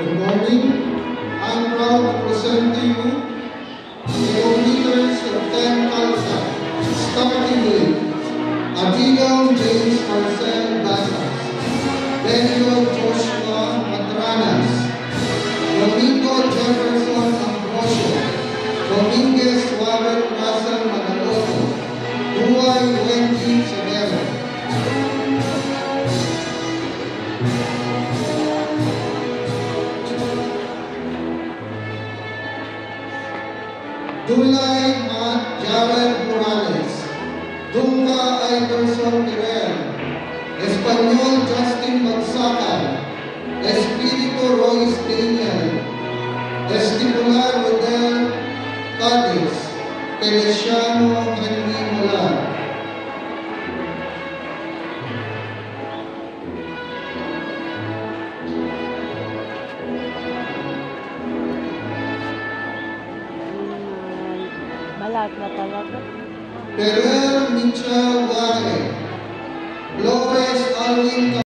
Good morning. I'm proud to present to you the leaders of 10 Kalsa, starting with Abigail James Marcel Basas, Benio Joshua Matranas, Domingo Jefferson Ambrosio, Dominguez Warren Russell Magaloto, Duay Wendy Severo. Dulay Matt Jared Morales, Dunga Iverson Terrell, Espanyol Justin Magsakan, Espiritu Royce Daniel, Estipular Rodel Cadiz, Feliciano Henry Molan. Balat na talaga. Ferrer Michel Gare, Flores Alvin